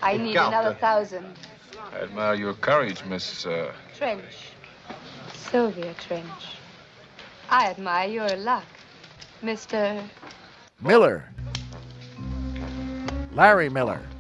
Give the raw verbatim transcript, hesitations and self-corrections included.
I need another thousand. I admire your courage, Miss... Uh... Trench. Sylvia Trench. I admire your luck, Mister Miller. Larry Miller.